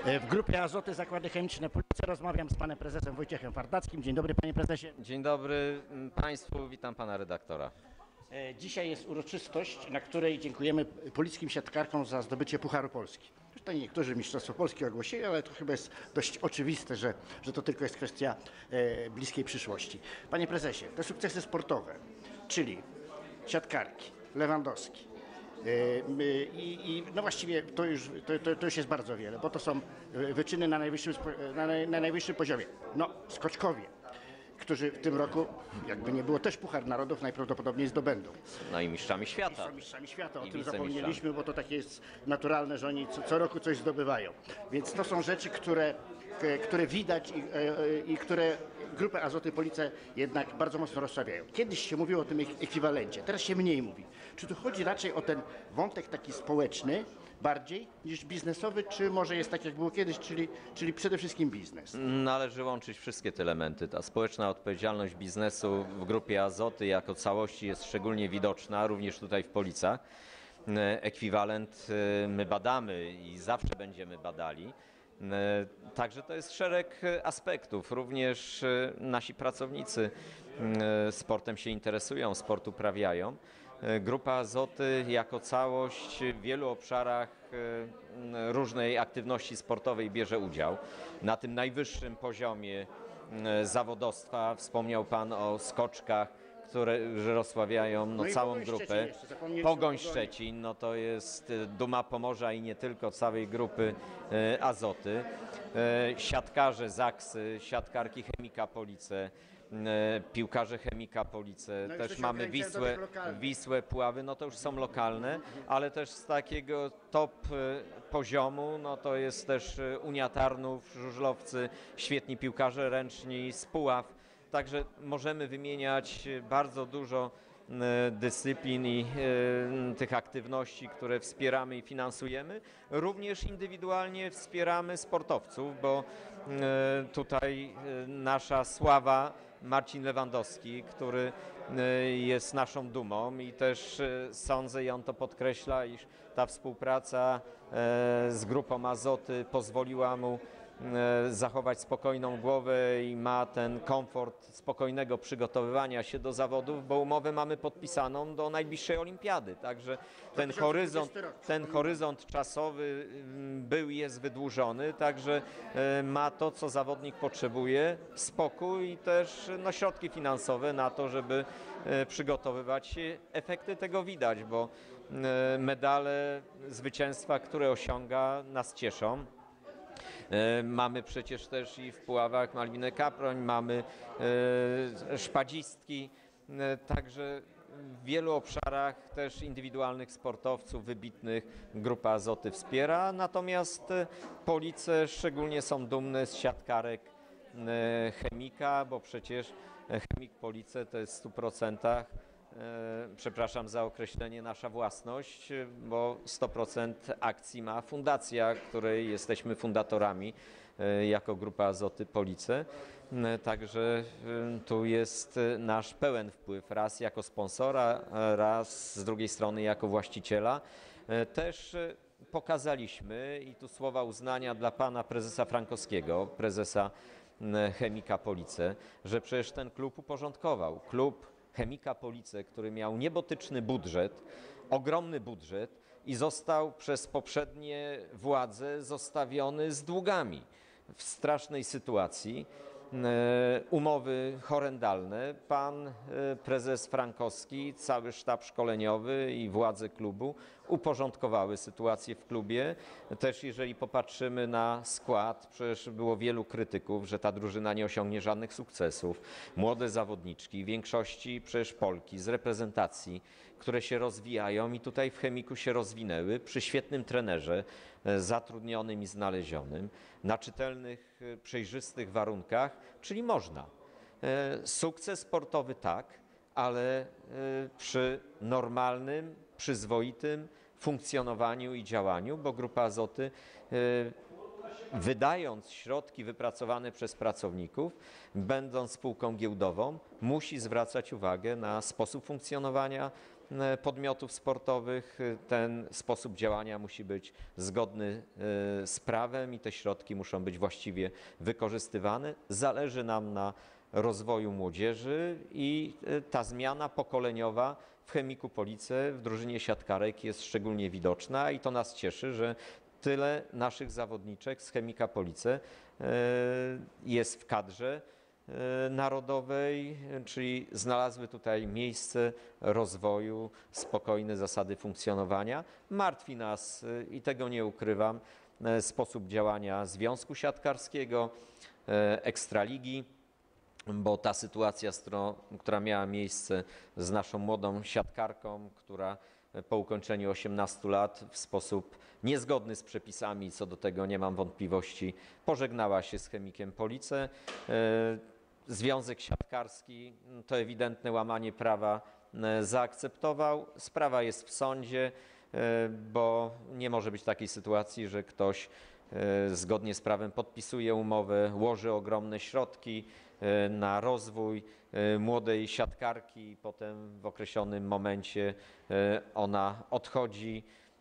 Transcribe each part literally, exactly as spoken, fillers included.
W grupie Azoty Zakłady Chemiczne Police rozmawiam z panem prezesem Wojciechem Fardackim. Dzień dobry, panie prezesie. Dzień dobry państwu, witam pana redaktora. Dzisiaj jest uroczystość, na której dziękujemy polickim siatkarkom za zdobycie Pucharu Polski. Tutaj niektórzy Mistrzostwo Polskie ogłosili, ale to chyba jest dość oczywiste, że, że to tylko jest kwestia e, bliskiej przyszłości. Panie prezesie, te sukcesy sportowe, czyli siatkarki, Lewandowski, I, i no właściwie to już, to, to, to już jest bardzo wiele, bo to są wyczyny na najwyższym, na, na najwyższym poziomie. No, skoczkowie, którzy w tym roku, jakby nie było, też Puchar Narodów najprawdopodobniej zdobędą. No i mistrzami I świata. są mistrzami świata, o I tym wicemistrzami. zapomnieliśmy, bo to takie jest naturalne, że oni co, co roku coś zdobywają. Więc to są rzeczy, które, które widać i, i które grupę Azoty Police jednak bardzo mocno rozsławiają. Kiedyś się mówiło o tym ekwiwalencie, teraz się mniej mówi. Czy tu chodzi raczej o ten wątek taki społeczny bardziej niż biznesowy, czy może jest tak jak było kiedyś, czyli, czyli przede wszystkim biznes? Należy łączyć wszystkie te elementy. Ta społeczna odpowiedzialność biznesu w grupie Azoty jako całości jest szczególnie widoczna, również tutaj w Policach. Ekwiwalent my badamy i zawsze będziemy badali. Także to jest szereg aspektów. Również nasi pracownicy sportem się interesują, sport uprawiają. Grupa Azoty jako całość w wielu obszarach różnej aktywności sportowej bierze udział. Na tym najwyższym poziomie zawodowstwa wspomniał pan o skoczkach, które rozsławiają no, No całą Pogoń grupę. Szczecin jeszcze, zapomnieliśmy Pogoń o Pogoni. Szczecin, no to jest duma Pomorza i nie tylko, całej grupy e, Azoty. E, siatkarze Zaksy, siatkarki Chemika Police, e, piłkarze Chemika Police, No i to też się mamy ogranicza do Wisłę, tych lokalnych. Wisłę, Puławy, no to już są lokalne, ale też z takiego top e, poziomu, no to jest też e, Unia Tarnów, Żużlowcy, świetni piłkarze ręczni z Puław. Także możemy wymieniać bardzo dużo e, dyscyplin i e, tych aktywności, które wspieramy i finansujemy. Również indywidualnie wspieramy sportowców, bo e, tutaj e, nasza sława Marcin Lewandowski, który e, jest naszą dumą i też e, sądzę, i on to podkreśla, iż ta współpraca e, z grupą Azoty pozwoliła mu zachować spokojną głowę i ma ten komfort spokojnego przygotowywania się do zawodów, bo umowę mamy podpisaną do najbliższej olimpiady, także ten horyzont, ten horyzont czasowy był i jest wydłużony, także ma to, co zawodnik potrzebuje, spokój i też no, środki finansowe na to, żeby przygotowywać się. Efekty tego widać, bo medale, zwycięstwa, które osiąga, nas cieszą. Mamy przecież też i w Puławach Malwinę Kaproń, mamy e, szpadzistki, e, także w wielu obszarach też indywidualnych sportowców wybitnych grupa Azoty wspiera, natomiast Police szczególnie są dumne z siatkarek e, Chemika, bo przecież Chemik Police to jest w stu procentach, E, przepraszam za określenie, nasza własność, bo sto procent akcji ma fundacja, której jesteśmy fundatorami e, jako Grupa Azoty Police. E, także e, tu jest nasz pełen wpływ, raz jako sponsora, raz z drugiej strony jako właściciela. E, też e, pokazaliśmy, i tu słowa uznania dla pana prezesa Frankowskiego, prezesa e, Chemika Police, że przecież ten klub uporządkował. Klub Chemika Police, który miał niebotyczny budżet, ogromny budżet i został przez poprzednie władze zostawiony z długami w strasznej sytuacji. E, umowy horrendalne. Pan e, prezes Frankowski, cały sztab szkoleniowy i władze klubu uporządkowały sytuację w klubie. Też jeżeli popatrzymy na skład, przecież było wielu krytyków, że ta drużyna nie osiągnie żadnych sukcesów. Młode zawodniczki, w większości przecież Polki z reprezentacji, które się rozwijają i tutaj w Chemiku się rozwinęły przy świetnym trenerze, e, zatrudnionym i znalezionym, na czytelnych, e, przejrzystych warunkach, czyli można. E, sukces sportowy tak, ale e, przy normalnym, przyzwoitym funkcjonowaniu i działaniu, bo Grupa Azoty e, wydając środki wypracowane przez pracowników, będąc spółką giełdową, musi zwracać uwagę na sposób funkcjonowania, e, podmiotów sportowych. Ten sposób działania musi być zgodny e, z prawem i te środki muszą być właściwie wykorzystywane. Zależy nam na rozwoju młodzieży i e, ta zmiana pokoleniowa w Chemiku Police, w drużynie siatkarek jest szczególnie widoczna i to nas cieszy, że tyle naszych zawodniczek z Chemika Police jest w kadrze narodowej, czyli znalazły tutaj miejsce rozwoju, spokojne zasady funkcjonowania. Martwi nas, i tego nie ukrywam, sposób działania Związku Siatkarskiego, Ekstraligi, bo ta sytuacja, która miała miejsce z naszą młodą siatkarką, która po ukończeniu osiemnastu lat w sposób niezgodny z przepisami, co do tego nie mam wątpliwości, pożegnała się z Chemikiem Police. Związek Siatkarski to ewidentne łamanie prawa zaakceptował. Sprawa jest w sądzie, bo nie może być takiej sytuacji, że ktoś zgodnie z prawem podpisuje umowę, łoży ogromne środki na rozwój młodej siatkarki i potem w określonym momencie ona odchodzi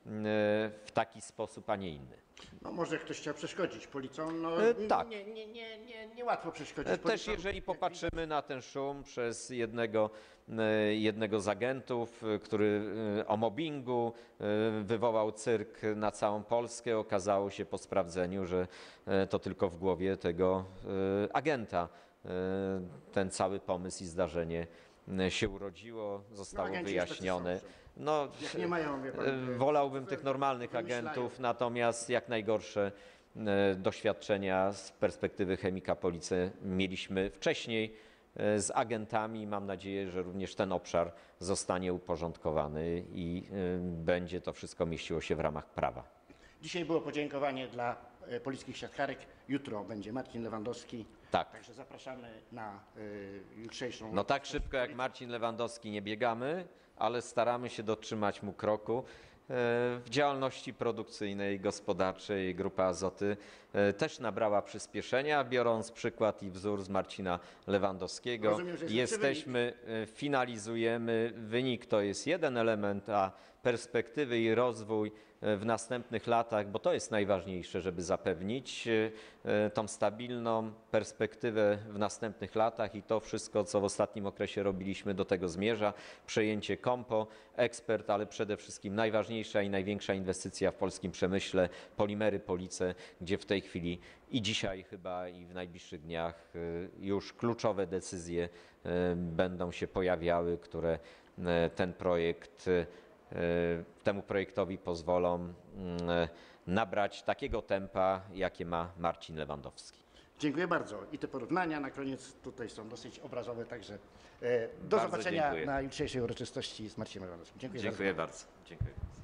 w taki sposób, a nie inny. No może ktoś chciał przeszkodzić policjom, no E, tak. nie, nie, nie, nie, nie łatwo przeszkodzić Też policjom. jeżeli popatrzymy na ten szum przez jednego, e, jednego z agentów, e, który e, o mobbingu e, wywołał cyrk na całą Polskę, okazało się po sprawdzeniu, że e, to tylko w głowie tego e, agenta e, ten cały pomysł i zdarzenie e, się urodziło, zostało agenci już tacy wyjaśnione. są, że No, jak nie mają, wie pan, e, wolałbym tych normalnych wymyślają. agentów, natomiast jak najgorsze e, doświadczenia z perspektywy Chemika Police mieliśmy wcześniej e, z agentami. Mam nadzieję, że również ten obszar zostanie uporządkowany i e, będzie to wszystko mieściło się w ramach prawa. Dzisiaj było podziękowanie dla e, polickich siatkarek, jutro będzie Marcin Lewandowski. Tak. Także zapraszamy na y, jutrzejszą... No tak szybko jak Marcin Lewandowski nie biegamy, ale staramy się dotrzymać mu kroku. W działalności produkcyjnej, gospodarczej Grupa Azoty też nabrała przyspieszenia, biorąc przykład i wzór z Marcina Lewandowskiego. Rozumiem, że jest Jesteśmy, finalizujemy, wynik to jest jeden element, a perspektywy i rozwój w następnych latach, bo to jest najważniejsze, żeby zapewnić tą stabilną perspektywę w następnych latach i to wszystko, co w ostatnim okresie robiliśmy, do tego zmierza. Przejęcie Kompo, ekspert, ale przede wszystkim najważniejsza i największa inwestycja w polskim przemyśle, Polimery Police, gdzie w tej chwili i dzisiaj chyba i w najbliższych dniach już kluczowe decyzje będą się pojawiały, które ten projekt temu projektowi pozwolą nabrać takiego tempa, jakie ma Marcin Lewandowski. Dziękuję bardzo. I te porównania na koniec tutaj są dosyć obrazowe, także e, do Bardzo zobaczenia dziękuję. na jutrzejszej uroczystości z Marcinem Lewandowskim. Dziękuję, Dziękuję bardzo. bardzo. Dziękuję.